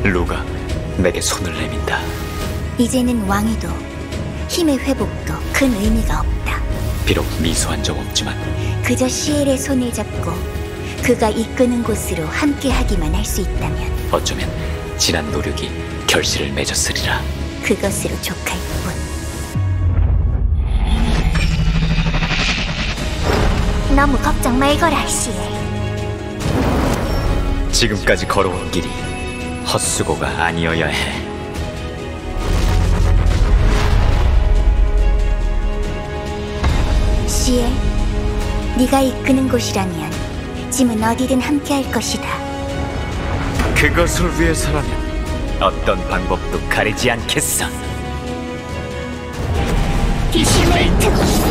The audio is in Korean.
루가 내게 손을 내민다. 이제는 왕위도 힘의 회복도 큰 의미가 없다. 비록 미소한 적 없지만 그저 시엘의 손을 잡고 그가 이끄는 곳으로 함께하기만 할 수 있다면 어쩌면 지난 노력이 결실을 맺었으리라. 그것으로 족할 뿐. 너무 걱정 말거라, 시엘. 지금까지 걸어온 길이 헛수고가 아니어야 해. 시엘, 네가 이끄는 곳이라면 짐은 어디든 함께할 것이다. 그것을 위해서라면 어떤 방법도 가리지 않겠어. 힘을 두고